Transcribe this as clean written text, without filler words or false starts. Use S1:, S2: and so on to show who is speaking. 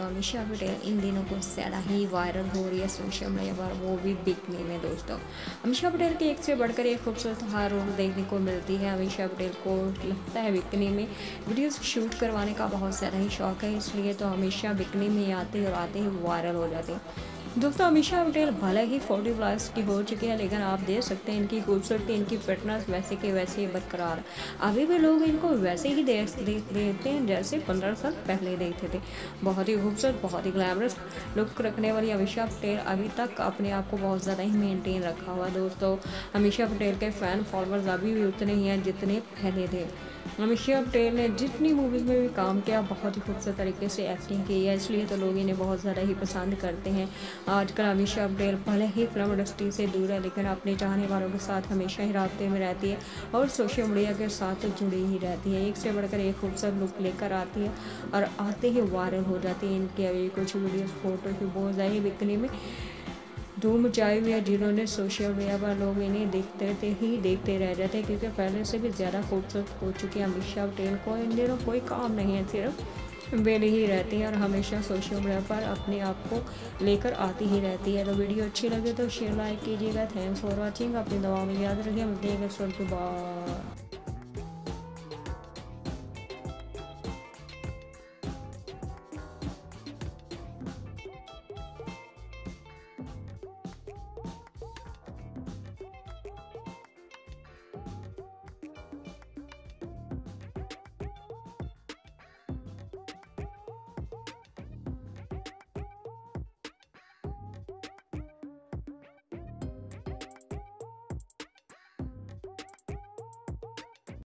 S1: अमीषा पटेल इन दिनों कुछ ज़्यादा ही वायरल हो रही है सोशल मीडिया पर, वो भी बिकनी में दोस्तों। अमीषा पटेल की एक से बढ़कर एक खूबसूरत हर रोल देखने को मिलती है। अमीषा पटेल को लगता है बिकनी में वीडियोस शूट करवाने का बहुत ज़्यादा ही शौक है, इसलिए तो हमेशा बिकनी में आते और आते ही वायरल हो जाते हैं। दोस्तों अमीषा पटेल भले ही 40+ की हो चुकी है, लेकिन आप देख सकते हैं इनकी खूबसूरती, इनकी फिटनेस वैसे के वैसे ही बरकरार। अभी भी लोग इनको वैसे ही देखते हैं जैसे 15 साल पहले देखते थे। बहुत ही खूबसूरत, बहुत ही ग्लैमरस लुक रखने वाली अमीषा पटेल अभी तक अपने आप को बहुत ज़्यादा ही मेनटेन रखा हुआ दोस्तों। अमीषा पटेल के फ़ैन फॉलोअर्स अभी भी उतने ही हैं जितने पहले थे। अमीषा पटेल ने जितनी मूवीज़ में भी काम किया, बहुत ही खूबसूरत तरीके से एक्टिंग की है, इसलिए तो लोग इन्हें बहुत ज़्यादा ही पसंद करते हैं। आजकल अमीषा पटेल भले ही फिल्म इंडस्ट्री से दूर है, लेकिन अपने चाहने वालों के साथ हमेशा ही राब्ते में रहती है और सोशल मीडिया के साथ जुड़ी ही रहती है। एक से बढ़कर एक खूबसूरत लुक लेकर आती है और आते ही वायरल हो जाती है। इनके अभी कुछ वीडियोस फोटो की बहुत ज़्यादा बिकने में धूम मचाई हुई है, जिन्होंने सोशल मीडिया पर लोग इन्हें देखते रह जाते हैं, क्योंकि पहले से भी ज़्यादा खूबसूरत हो चुकी है अमीषा पटेल। को इन दिनों कोई काम नहीं है, सिर्फ बेली ही रहती हैं और हमेशा सोशल मीडिया पर अपने आप को लेकर आती ही रहती है। तो वीडियो अच्छी लगे तो शेयर लाइक कीजिएगा। Thanks for watching. अपनी दवा में याद रखिए, मिलते हैं नेक्स्ट वीडियो के बाद।